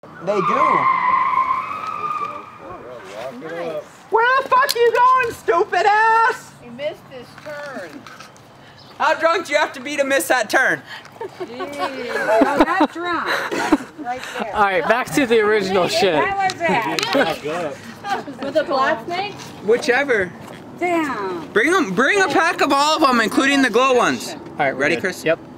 They do. Nice. Where the fuck are you going, stupid ass? He missed his turn. How drunk do you have to be to miss that turn? No, not drunk. That's right there. All right, back to the original shit. That was it. With a black snake? Whichever. Damn. Bring a pack of all of them, including the glow ones. All right, ready, Chris? Yep.